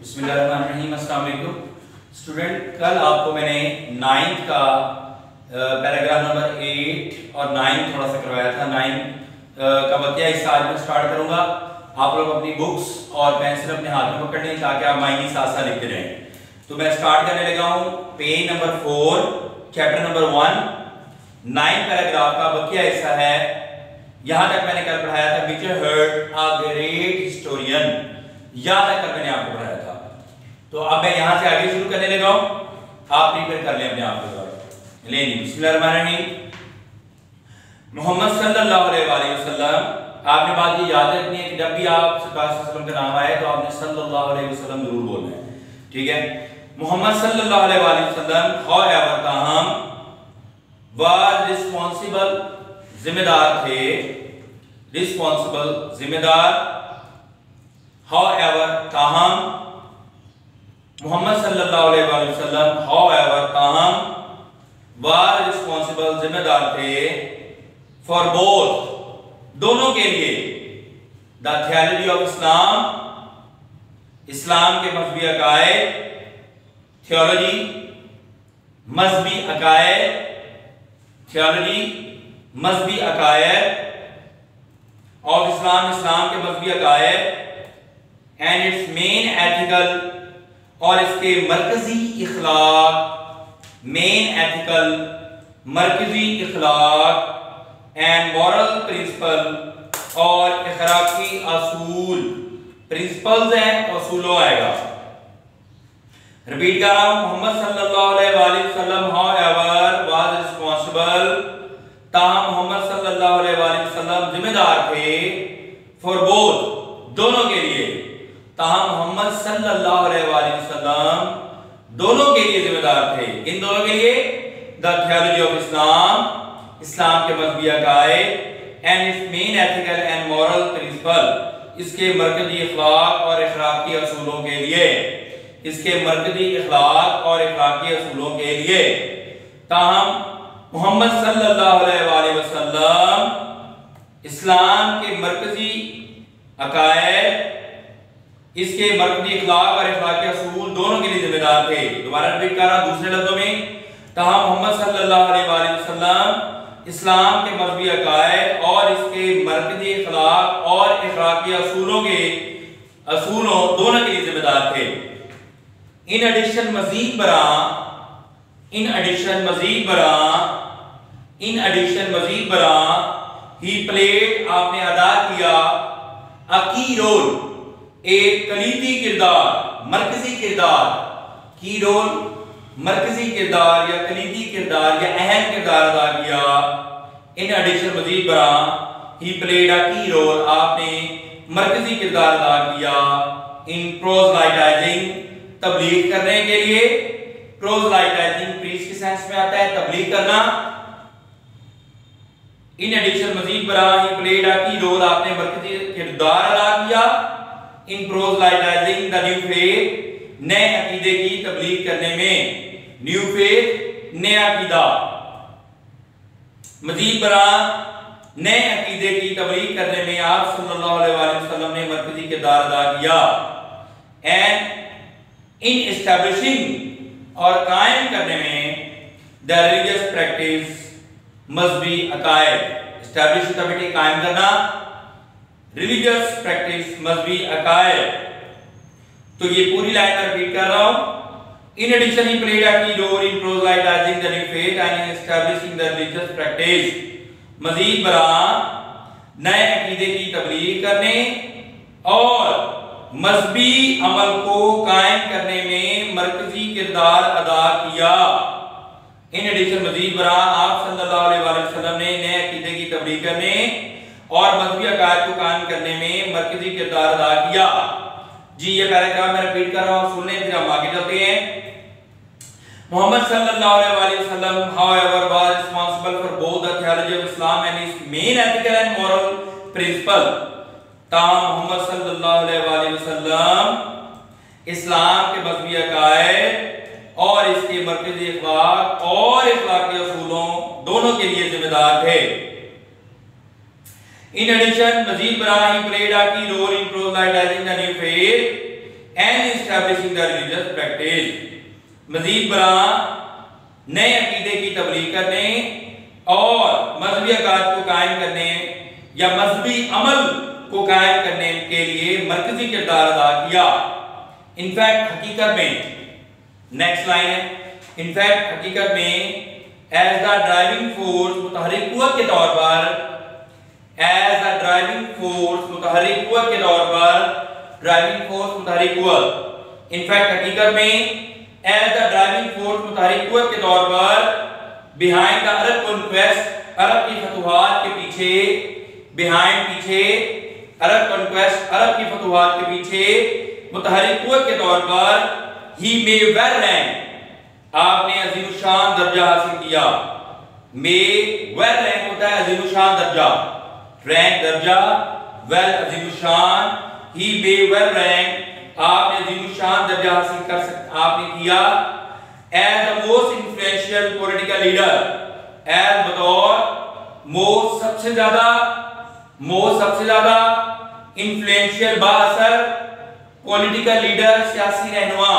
बिस्मिल्लाहिर्रहमानिर्रहीम। अस्सलाम वालेकुम स्टूडेंट, कल आपको मैंने 9th का पैराग्राफ नंबर 8 और 9 थोड़ा सा करवाया था। 9 का बकिया हिस्सा आज मैं स्टार्ट करूंगा। आप लोग अपनी बुक्स और पेंसिल अपने हाथ में पकड़ लें ताकि आप मायने साथ साथ लिखते रहें। तो मैं स्टार्ट करने लगा हूं page number 4 chapter number 1 9 paragraph का बकिया हिस्सा है। यहां तक मैंने कल पढ़ाया था which heard a great historian, यहां तक कल मैंने आपको पढ़ाया था। तो अब मैं यहां से आगे शुरू करने लगा हूं, आप प्रिपेयर कर लें अपने आप को। लेनी बिस्मिल्लाहिर्रहमानिर्रहीम। मोहम्मद सल्लल्लाहु अलैहि वसल्लम, आपने बात ये याद रखनी है कि जब भी आप सरकार सल्लल्लाहु अलैहि वसल्लम का नाम आए तो आपने सल्लल्लाहु अलैहि वसल्लम जरूर बोलना है, ठीक है। मोहम्मद सल्लल्लाहु अलैहि वसल्लम हाउएवर ताहम वाज रिस्पांसिबल, जिम्मेदार थे, रिस्पांसिबल जिम्मेदार, हाउएवर ताहम मोहम्मद सल्लल्लाहु अलैहि वसल्लम हाउएवर ताहम वाज रिस्पांसिबल जिम्मेदार थे फॉर बोथ, दोनों के लिए, द थियोलॉजी ऑफ इस्लाम, इस्लाम के मजहबी अकायद, थियोलॉजी मजहबी अकायद, थियोलॉजी मजहबी अकायद ऑफ इस्लाम, इस्लाम के मजहबी अकायद, एंड इट्स मेन एथिकल, और इसके मरकजी इखलाक, मेन एथिकल मरकजी इखलाक, एंड मॉरल प्रिंसिपल, और इखलाकी असूल, प्रिंसिपल्स हैं तो असूलों आएगा। रिपीट कर रहा हूं, मोहम्मद सल्लल्लाहु अलैहि वसल्लम हाउएवर वाज रिस्पांसिबल, ताहम मोहम्मद सल्लल्लाहु अलैहि वसल्लम जिम्मेदार थे फॉर बोथ, दोनों के लिए, ताहम मोहम्मद सल्लल्लाहु अलैहि वसल्लम दोनों के लिए जिम्मेदार थे। इन दोनों के लिए द थियोलॉजी ऑफ इस्लाम, इस्लाम के मजहबी अकायद, and its main ethical and moral principle, इसके मरकजी अखलाक और इखलाकी असूलों के लिए, इसके मरकजी अखलाक और इखलाकी असूलों के लिए, ताहम मोहम्मद सल्लल्लाहु अलैहि वसल्लम इस्लाम के मरकजी अकायद, इसके मरकजी इखलाक और इखलाकी असूल दोनों के लिए जिम्मेदार थे। दोबारा रिपीट कर रहा हूं दूसरे लफ्जों में, ताहम मोहम्मद सल्लल्लाहु अलैहि वसल्लम इस्लाम के मजहबी अकायद और इसके मरकजी इखलाक और इखलाकी असूलों के असूलों दोनों के लिए जिम्मेदार थे। इन एडिशन मजीद बरा, इन एडिशन मजीद बरा, इन एडिशन मजीद बरा ही प्लेड, आपने अदा किया, अ की रोल, एक कलीदी किरदार, मरकजी किरदार, की रोल मरकजी किरदार या कलीदी किरदार या अहम किरदार अदा किया। इन एडिशन मजीद बरा ही प्लेड अ की रोल, आपने मरकजी किरदार अदा किया इन प्रोजलाइटाइजिंग, तबलीग करने के लिए। प्रोजलाइटाइजिंग प्रीच के सेंस में आता है, तबलीग करना। इन एडिशन मजीद बरा ही प्लेड अ की रोल, आपने मरकजी किरदार अदा किया इन प्रोजलाइटाइजिंग द न्यू फेथ, नए अकीदे की तबलीग करने में, न्यू फेथ नया अकीदा, मजीद बरा नए अकीदे की तबलीग करने में आप सल्लल्लाहु अलैहि वसल्लम ने मरकजी किरदार अदा किया। एंड इन एस्टैब्लिशिंग, और कायम करने में, द रिलीजियस प्रैक्टिस, मजहबी अकायद, एस्टैब्लिश का बेटे कायम करना, रिलीजियस प्रैक्टिस मजहबी अकायद। तो ये पूरी लाइन में रिपीट कर रहा हूं। In addition he played a key role in proselytizing the new faith and in establishing the religious practice, मजीद बरा नए अकीदे की तबलीग करने और मजहबी अमल को कायम करने में मरकजी किरदार अदा किया। इन एडिशन मजीद बरा आप सल्लल्लाहु अलैहि वसल्लम ने नए अकीदे की तबलीग करने और मजहबी अकायद को कायम करने में मरकजी किरदार अदा किया। जी ये पैराग्राफ मैं रिपीट कर रहा हूं, सुन लें फिर हम आगे चलते हैं। मोहम्मद सल्लल्लाहु अलैहि वसल्लम however was responsible for both the theology of Islam and its main ethical and moral principle, ताहम मोहम्मद सल्लल्लाहु अलैहि वसल्लम इस्लाम के मजहबी अकायद और इसके मरकजी इखलाक और इखलाकी असूलों दोनों के लिए जिम्मेदार थे। In addition, Mazid Ibrahim played a key role in proselytizing the new faith and establishing the religious practice. मजीद बरा नए अकीदे की तबलीग करने और मजहबी अकाद को कायम करने या मजहबी अमल को कायम करने के लिए मरकजी किरदार अदा किया। इनफैक्ट हकीकत में नेक्स्ट लाइन है, इनफैक्ट हकीकत में एज द ड्राइविंग फोर्स मुतहर्रिक कुव्वत के तौर पर, एज द ड्राइविंग फोर्स मुतहर्रिक कुव्वत के तौर पर, ड्राइविंग फोर्स मुतहर्रिक कुव्वत, इनफैक्ट हकीकत में एज द ड्राइविंग फोर्स मुतहर्रिक कुव्वत के तौर पर बिहाइंड द अरब कॉन्क्वेस्ट, अरब की फतुहात के पीछे, बिहाइंड पीछे, अरब कॉन्क्वेस्ट, अरब की फतुहात के पीछे मुतहर्रिक कुव्वत के तौर पर ही मे वेल रैंक, आपने अजीमुशान दर्जा हासिल किया। मे वेल रैंक होता है अजीमुशान दर्जा, रैंक दर्जा, वेल अजीमुशान, ही मे वेल रैंक, आपने अजीमुशान दर्जा हासिल कर सकते, आपने किया as the most influential political leader, as बतौर मोस्ट सबसे ज्यादा इन्फ्लुएंशियल बाअसर पॉलिटिकल लीडर, सियासी रहनुमा,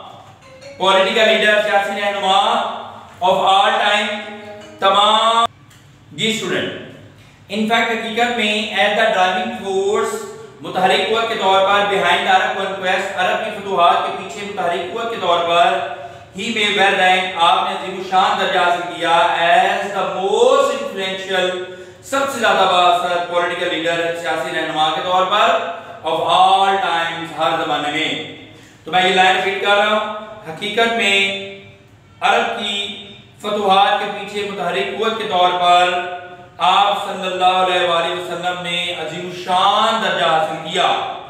पॉलिटिकल लीडर, सियासी रहनुमा ऑफ ऑल टाइम, तमाम। जी स्टूडेंट, इनफैक्ट हकीकत में एज द ड्राइविंग फोर्स मुतहर्रिक कुव्वत के तौर पर बिहाइंड अरब कॉन्क्वेस्ट, अरब की फतूहात के पीछे मुतहर्रिक कुव्वत के तौर पर ही मे वेल रैंक, आपने अज़ीमुशान दर्जा हासिल किया एज द मोस्ट इन्फ्लुएंशियल, सबसे ज्यादा बाअसर पॉलिटिकल लीडर, सियासी रहनुमा के तौर पर ऑफ ऑल टाइम्स, हर जमाने में। तो मैं ये लाइन रिपीट कर रहा हूं, हकीकत में अरब की फतूहात के पीछे मुतहर्रिक कुव्वत के तौर पर आप सल्लल्लाहु अलैहि वसल्लम ने अज़ीमुशान दर्जा हासिल किया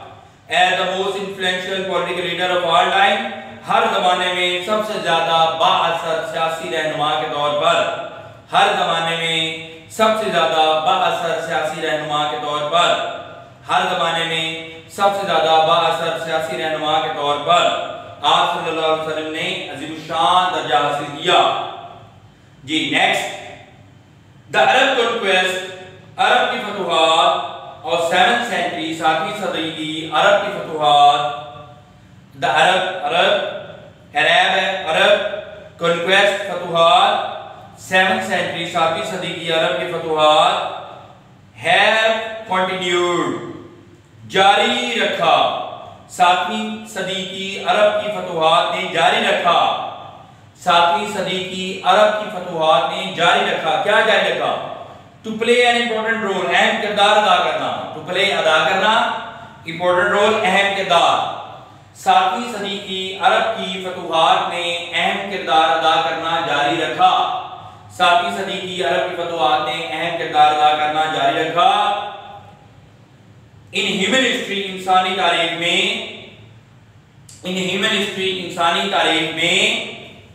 as the most influential political leader of all time, हर जमाने में सबसे ज्यादा बाअसर सियासी रहनुमा के तौर पर, हर जमाने में सबसे ज्यादा बाअसर सियासी रहनुमा के तौर पर, हर जमाने में सबसे ज्यादा बाअसर सियासी रहनुमा के तौर पर आप सल्लल्लाहु अलैहि वसल्लम ने अज़ीमुशान दर्जा हासिल किया। जी नेक्स्ट, द अरब कॉन्क्वेस्ट, अरब की फतूहात और 7th सेंचुरी, 7वीं सदी की अरब की फतूहात, द अरब है, अरब कॉन्क्वेस्ट फतूहात, 7th सेंचुरी, 7वीं सदी की अरब की फतूहात हैव कंटिन्यूड, जारी रखा, 7वीं सदी की अरब की फतूहात ने जारी रखा, 7वीं सदी की अरब की फतूहात ने जारी रखा, क्या जारी रखा? To play an important role, अहम किरदार अदा करना, टू प्ले अदा करना, इंपॉर्टेंट रोल अहम किरदार, 7वीं सदी की अरब की फतूहात ने अहम किरदार अदा करना जारी रखा, 7वीं सदी की अरब की फतूहात ने अहम किरदार अदा करना जारी रखा। इन ह्यूमन हिस्ट्री, इंसानी तारीख में, इन ह्यूमन हिस्ट्री, इंसानी तारीख में,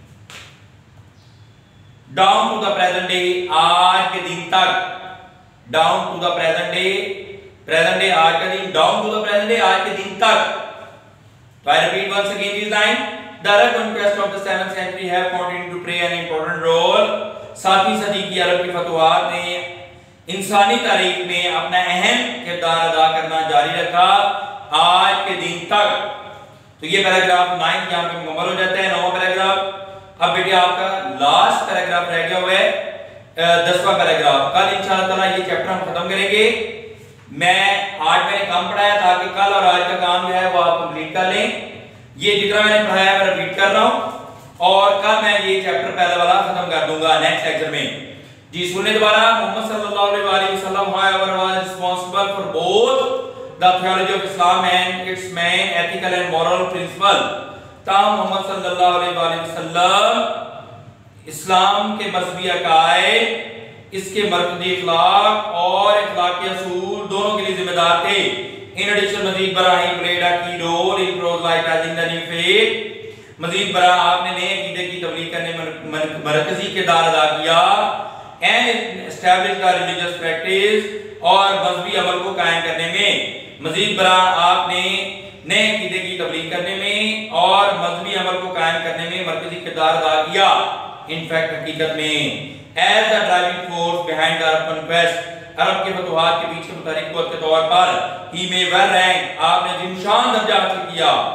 down to the present day, आज के दिन तक, down to the present day आज का दिन, down to the present day आज के दिन तक। तो I repeat once again this line, the Arab conquest of the 7th century have continued to play an important role, 7वीं सदी की अरब की फतूहात ने इंसानी तारीख में अपना अहम किरदार अदा करना जारी रखा आज के दिन तक। तो ये पैराग्राफ 9 यहाँ पे मुकम्मल हो जाता है, 9वां पैराग्राफ। अब बेटे आपका लास्ट पैराग्राफ रह गया हुआ है 10वां पैराग्राफ। कल इंशाअल्लाह ताला ये चैप्टर हम खत्म करेंगे। मैंने कम पढ़ाया था कि कल और आज का काम जो है वो आप कंप्लीट कर लें। ये जितना मैंने पढ़ाया मैं रिपीट कर रहा हूं और कल मैं ये चैप्टर पहले वाला खत्म कर दूंगा नेक्स्ट लेक्चर में। जी सुनने दोबारा, मोहम्मद सल्लल्लाहु अलैहि वसल्लम was responsible for both the theology of Islam and its main ethical and moral principle। ताहम मोहम्मद सल्लल्लाहु अलैहि वसल्लम इस्लाम के मज़हबी अकायद, इसके मरकज़ी इखलाक और इखलाकी असूल दोनों के लिए जिम्मेदार थे। इन एडिशन मजीद बरा ही played a key role in proselytizing the new faith. मजीद बरा आपने नए अकीदे की तबलीग करने में मरकज़ी किरदार अदा किया and establish the religious practice, और मजहबी अमल को कायम करने में। मजीद बरा आपने नए अकीदे की तबलीग करने में और मजहबी अमल को कायम करने में मरकज़ी किरदार अदा किया। इनफैक्ट हकीकत में as the driving force behind the Arab conquest, अरब के फतूहात के पीछे मुतहर्रिक कुव्वत के तौर पर ही में वेल रैंक, आपने जिमशान दर्जा हासिल किया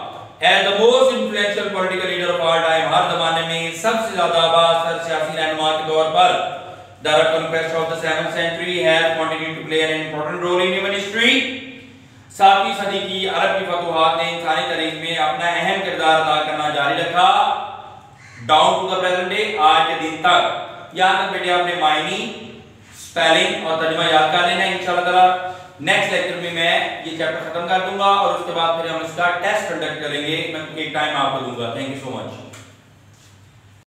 as the most influential political leader of all time, हर जमाने में सबसे ज्यादा बासर सियासी रहनुमा के तौर पर the Arab conquest of the 7th century has continued to play an important role in human history. 7वीं सदी की अरब की फतूहात ने इंसानी तारीख में अपना अहम किरदार अदा करना जारी रखा down to the present day, आज के दिन तक। यहां तक बेटे आपने मायनी, स्पेलिंग और तर्जुमा याद कर लेना है इंशाल्लाह ताला। नेक्स्ट लेक्चर में मैं ये चैप्टर खत्म कर दूंगा और उसके बाद फिर हम इसका टेस्ट कंडक्ट करेंगे, मैं एक टाइम आपको दूंगा। Thank you so much.